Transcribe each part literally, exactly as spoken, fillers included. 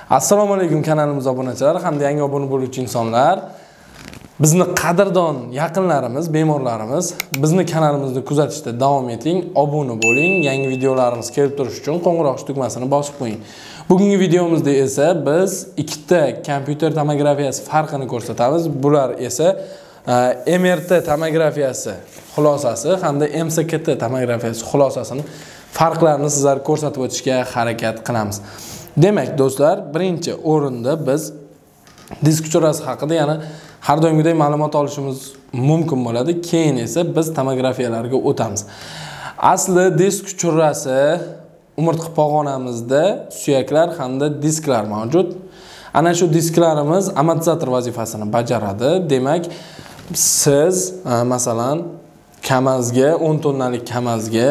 Assalomu alaykum kanalimiz obunachilari hamda yangi obuna bo'luvchi insonlar. Bizni qadrdon yaqinlarimiz, bemorlarimiz, bizni kanalimizni kuzatishda davom eting, obuna bo'ling, yangi videolarimiz kelib turish uchun qo'ng'iroq tugmasini bosib qo'ying. Bugungi videomizda esa biz ikkita kompyuter tomografiyasi farqini ko'rsatamiz. Bular esa M R T tomografiyasi xulosasi hamda M S K T tomografiyasi xulosasini farqlarini sizlarga ko'rsatib o'tishga harakat qilamiz. Demak, do'stlar, birinchi o'rinda biz disk uchorasi haqida yana har doimgidek ma'lumot olishimiz mumkin bo'ladi. Keyin esa biz tomografiyalarga o'tamiz. Asli disk uchorasi umurtqa pog'onamizda suyaklar hamda disklar mavjud. Ana shu disklarimiz amortizator vazifasini bajaradi. Demak, siz masalan kamazga o'n tonnalik kamazga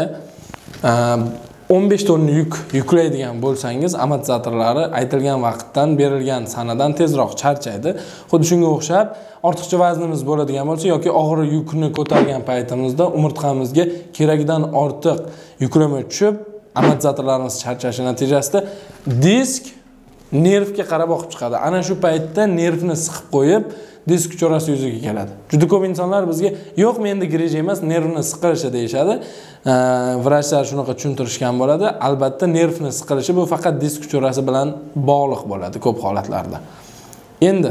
o'n besh tonna yuk yuklaydigan bo'lsangiz, amortizatorlari aytilgan vaqtdan, berilgan sanadan tezroq charchaydi. Xuddi shunga o'xshab, ortiqcha vaznimiz bo'ladigan bo'lsa yoki og'ir yukni ko'targan paytimizda umurtqamizga keragidan ortiq yuklama tushib, amortizatorlarimiz charchashi natijasida disk nervga qarab oqib chiqadi. Ana shu paytda nervni siqib qo'yib, disk uchorasi yuzaga keladi. Juda ko'p insonlar bizga yo'q, menda grija emas, nervni siqilishi deyshadi. Vrachlar shunaqa tushuntirishgan bo'ladi. Albatta, nervni siqilishi bu faqat disk uchorasi bilan bog'liq bo'ladi ko'p holatlarda. Endi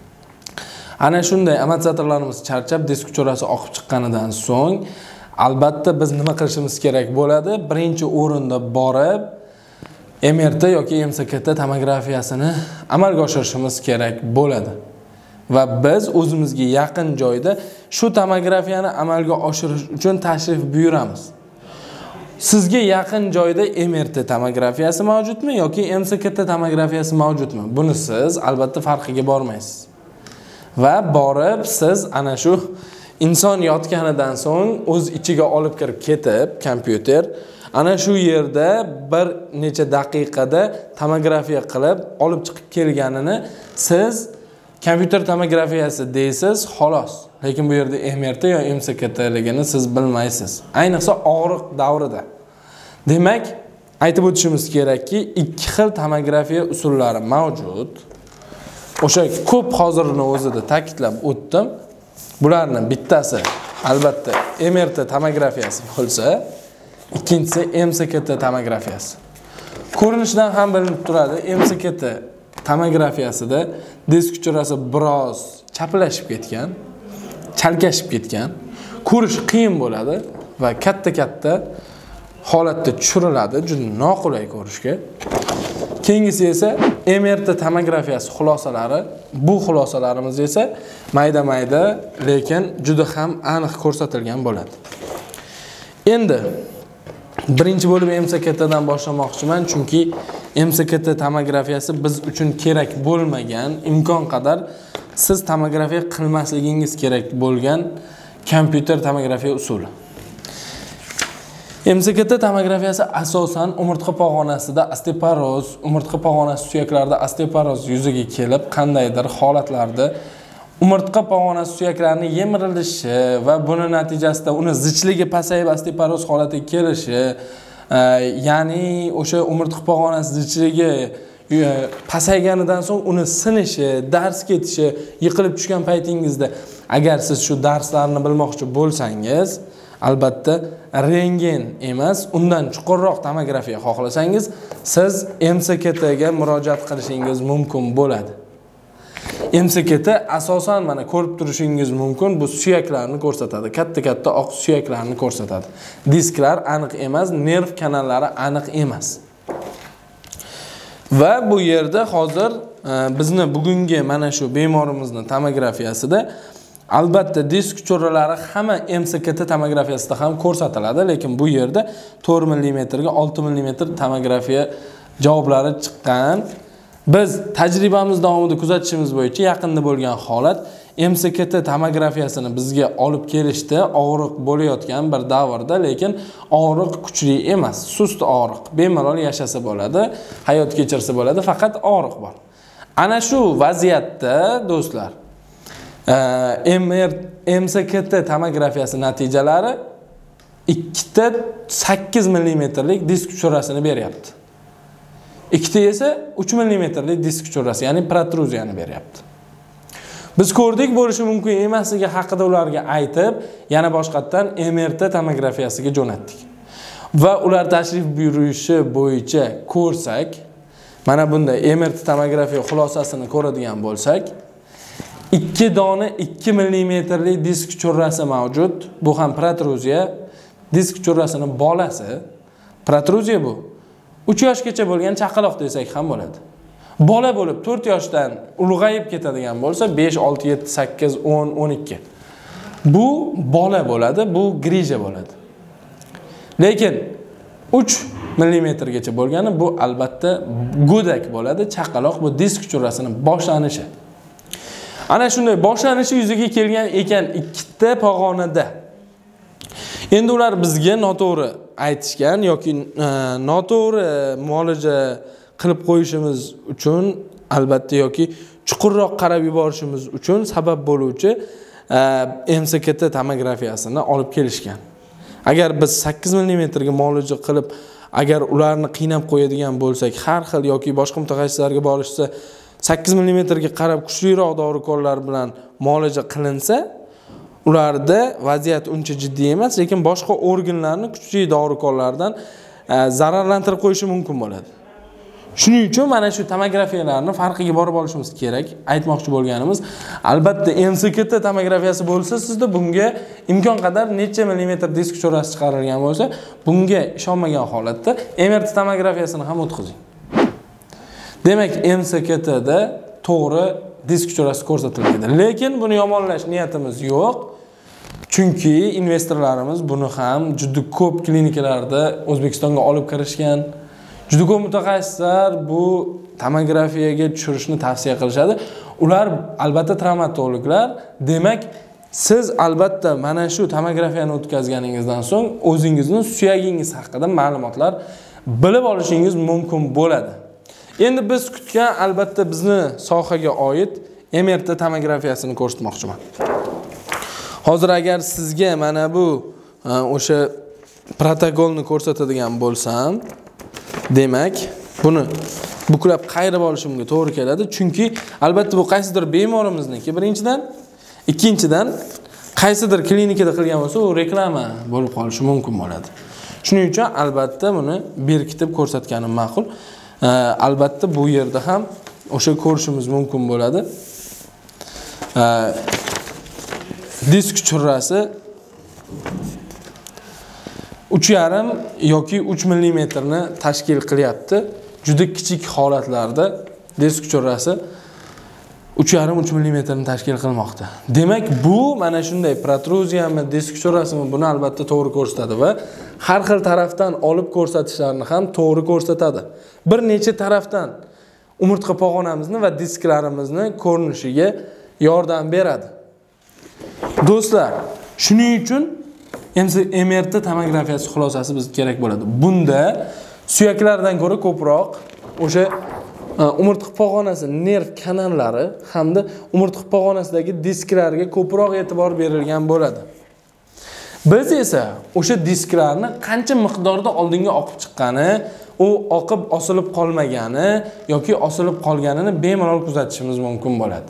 ana shunday amortizatorlarimiz charchab, disk uchorasi oqib chiqqanidan so'ng, albatta biz nima qilishimiz kerak bo'ladi? Birinchi o'rinda borib M R T yoki M S K T tomografiyasini amalga oshirishimiz kerak bo'ladi. Va biz o'zimizga yaqin joyda shu tomografiyani amalga oshirish uchun tashrif buyuramiz. Sizga yaqin joyda M R T tomografiyasi mavjudmi yoki M S K T tomografiyasi mavjudmi? Buni siz albatta farqiga bormaysiz. Va borib siz ana shu inson yotganidan so'ng o'z ichiga olib kirib ketib, kompyuter ana shu yerda bir necha daqiqada tomografiya qilib olib chiqib kelganini siz kompyuter tomografiyasi deysiz, xolos. Lekin bu yerda M R T yo M S K T ligini siz bilmaysiz. Ayniqsa og'riq davrida. Demak, aytib o'tishimiz kerakki, ikki xil tomografiya usullari mavjud. O'sha ko'p hozirning o'zida ta'kidlab o'tdim. Bularning bittasi albatta M R T tomografiyasi bo'lsa, ikkinchisi M S K T tomografiyasi. Ko'rinishdan ham bilinib turadi, M S K T tomografiyasida disk uchorasi biroz chaplashib ketgan, chalkashib ketgan, ko'rish qiyin bo'ladi va katta-katta holatda tushiriladi, juda noqulay ko'rishga. Keyingisi esa M R T tomografiyasi xulosalari. Bu xulosalarimiz esa mayda-mayda, lekin juda ham aniq ko'rsatilgan bo'ladi. Endi birinchi bo'lib M S K T dan boshlamoqchiman, chunki M S K T tomografiyasi biz uchun kerak bo'lmagan, imkon qadar siz tomografiya qilmasligingiz kerak bo'lgan kompyuter tomografiya usuli. M S K T tomografiyasi asosan umurtqa pog'onasida osteoporoz, umurtqa pog'onasi suyaklarida osteoporoz yuzaga kelib, qandaydir holatlarda umurtqa pog'onasi suyaklarining yemirilishi va buni natijasida uni zichligi pasayib osteoporoz holatiga kelishi, ya'ni o'sha umurtqa pog'onasi zichligi pasayganidan so'ng uni sinishi, dars ketishi, yiqilib tushgan paytingizda agar siz shu darslarni bilmoqchi bo'lsangiz, albatta rentgen emas, undan chuqurroq tomografiya xohlasangiz, siz M S K T ga murojaat qilishingiz mumkin bo'ladi. M S K T asosan mana ko'rib turishingiz mumkin, bu suyaklarni ko'rsatadi. Katta-katta oq suyaklarni ko'rsatadi. Disklar aniq emas, nerv kanallari aniq emas. Va bu yerda hozir bizni bugungi mana shu bemorimizni tomografiyasida albatta disk uchoralari hamma M S K T tomografiyasida ham ko'rsatiladi, lekin bu yerda to'rt millimetr ga olti millimetr tomografiya javoblari chiqqan. Biz tajribamiz davomida kuzatishimiz bo'yicha yaqinda bo'lgan holat M S K T tomografiyasini bizga olib kelishdi, og'riq bo'layotgan bir davrda, lekin og'riq kuchli emas, sust og'riq. Bemalol yashasa bo'ladi, hayot kechirsa bo'ladi, faqat og'riq bor. Ana shu vaziyatda do'stlar, M S K T tomografiyasi natijalari ikkita sakkiz millimetrlik disk uchorasini beryapti. Ikkita esa uch millimetrlik disk cho'rasi, ya'ni protruziyani beryapti. Biz ko'rdik, bo'lishi mumkin emasligi haqida ularga aytib, yana boshqatdan M R T tomografiyasiga jo'natdik. Va ular tashrif buyurishi bo'yicha ko'rsak, mana bunda M R T tomografiya xulosasini ko'radigan bo'lsak, ikki dona ikki millimetrlik disk cho'rasi mavjud. Bu ham protruziya. Disk cho'rasining bolasi. Protruziya bu. uch yoshgacha bo'lgan chaqaloq desak ham bo'ladi. Bola bo'lib to'rt yoshdan ulg'ayib ketadigan bo'lsa besh, olti, yetti, sakkiz, o'n, o'n ikki. Bu bola bo'ladi, bu grija bo'ladi. Lekin uch millimetrgacha bo'lgani bu albatta go'dak bo'ladi, chaqaloq, bu disk cho'rasining boshlanishi. Ana shunday boshlanishi yuzaga kelgan ekan ikkita pog'onada. Endi ular bizga noto'g'ri aytishgan yoki noto'g'ri muolaja qilib qo'yishimiz uchun, albatta yoki chuqurroq qarab yuborishimiz uchun sabab bo'luvchi M S K T tomografiyasini olib kelishgan. Agar biz sakkiz millimetrga muolaja qilib, agar ularni qiynab qo'yadigan bo'lsak, har xil yoki boshqa mutaxassislarga borishsa, sakkiz millimetrga qarab kuchliroq dori-dorikorlar bilan muolaja qilinsa, ularda vaziyat uncha jiddiy emas, lekin boshqa organlarni kuchli dori-dorikorlardan zararlantirib qo'yishi mumkin bo'ladi. Shuning uchun mana shu tomografiyalarni farqiga borib olishimiz kerak. Aytmoqchi bo'lganimiz, albatta M S K T tomografiyasi bo'lsa, sizda bunga imkon qadar necha millimetr disk cho'rasi chiqarilgan bo'lsa, bunga ishonmagan holatda M R T tomografiyasini ham o'tkazing. Demak, M S K T da to'g'ri disk cho'rasi ko'rsatilmaydi. Lekin buni yomonlash niyatimiz yo'q. Chunki investorlarimiz buni ham juda ko'p klinikalarda O'zbekistonga olib kirishgan. Juda ko'p mutaxassislar bu tomografiyaga tushirishni tavsiya qilishadi. Ular albatta travmatologlar. Demak, siz albatta mana shu tomografiyani o'tkazganingizdan so'ng o'zingizning suyagingiz haqida ma'lumotlar bilib olishingiz mumkin bo'ladi. Endi biz kutgan albatta bizni sohaga oid M R T tomografiyasini ko'rsatmoqchiman. Hozir agar sizga mana bu o'sha protokolni ko'rsatadigan bo'lsam, demak, buni buklab qayrib olishimga to'g'ri keladi, chunki albatta bu qaysidir bemorimizniki birinchidan, ikkinchidan qaysidir klinikada qilgan bo'lsa, u reklama bo'lib qolishi mumkin bo'ladi. Shuning uchun albatta buni berkitib ko'rsatganim ma'qul. Albatta bu yerda ham o'sha ko'rishimiz mumkin bo'ladi. Disk cho'rasi uch yarim yoki uch millimetrni tashkil qilyapti. Juda kichik holatlarda disk cho'rasi uch yarim uch millimetrni tashkil qilmoqda. Demak, bu mana shunday protruziyami, disk cho'rasimi, buni albatta to'g'ri ko'rsatadi va har xil tarafdan olib ko'rsatishlarini ham to'g'ri ko'rsatadi. Bir necha tarafdan umurtqa pog'onamizni va disklarimizni ko'rinishiga yordam beradi. Do'stlar, shuning uchun M R T tomografiyasi xulosasi bizga kerak bo'ladi. Bunda suyaklardan ko'ra ko'proq o'sha umurtqa pog'onasi nerv kanallari hamda umurtqa pog'onasidagi disklarga ko'proq e'tibor berilgan bo'ladi. Biz esa o'sha disklarni qancha miqdorda oldinga oqib chiqqani, u oqib osilib qolmagani yoki osilib qolganini bemalol kuzatishimiz mumkin bo'ladi.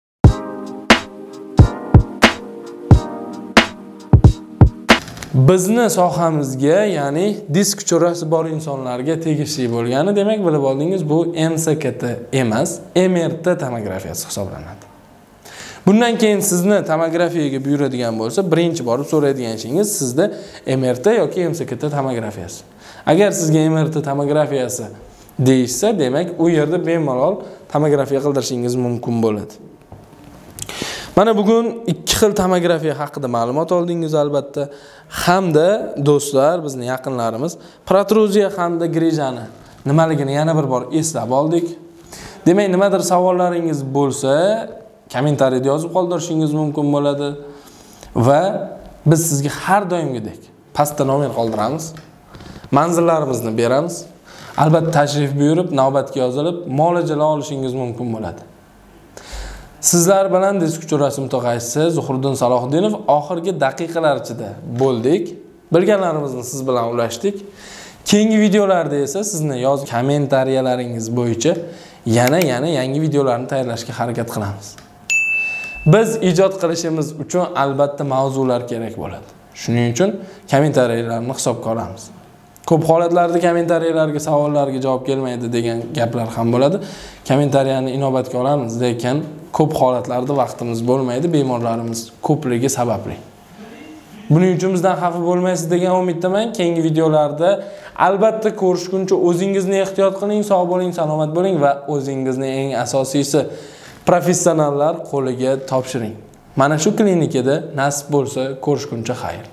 Bizni sohamizga, ya'ni disk cho'rasi bor insonlarga tegishli bo'lgani, demak bilib oldingiz, bu M S K T emas, M R T tomografiyasi hisoblanadi. Bundan keyin sizni tomografiyaga buyuradigan bo'lsa, birinchi borib so'raydigan ishingiz sizda M R T yoki M S K T tomografiyasi. Agar sizga M R T tomografiyasi deyishsa, demak u yerda bemalol tomografiya qildirishingiz mumkin bo'ladi. Mana bugun ikki xil tomografiya haqida ma'lumot oldingiz albatta, hamda do'stlar, bizning yaqinlarimiz protruziya hamda grijani nimaligini yana bir bor eslab oldik. Demak, nimadir savollaringiz bo'lsa, kommentariyada yozib qoldirishingiz mumkin bo'ladi va biz sizga har doimgidek pastda nomer qoldiramiz. Manzillarimizni beramiz. Albatta tashrif buyurib, navbatga yozilib, muolajalar olishingiz mumkin bo'ladi. Sizlar bilan disk cho'rasi mutaxassisi Zuhriddin Salohiddinov oxirgi daqiqalar ichida bo'ldik. Bilganlarimizni siz bilan ulashdik. Keyingi videolarda esa sizni yoz kommentariyalaringiz bo'yicha yana yana yangi videolarni tayyorlashga harakat qilamiz. Biz ijod qilishimiz uchun albatta mavzular kerak bo'ladi. Shuning uchun kommentariyalarni hisobga olamiz. Ko'p holatlarda kommentariyalarga, savollarga javob kelmaydi degan gaplar ham bo'ladi. Kommentariyani inobatga olamiz, lekin ko'p holatlarda vaqtimiz bo'lmaydi, bemorlarimiz ko'pligi sababli. Buning uchun bizdan xafa bo'lmaysiz degan umiddaman. Keyingi videolarda albatta ko'rishguncha o'zingizni ehtiyot qiling, sog' bo'ling, salomat bo'ling va o'zingizni eng asosiysi professionallar qo'liga topshiring. Mana shu klinikada nasib bo'lsa ko'rishguncha xayr.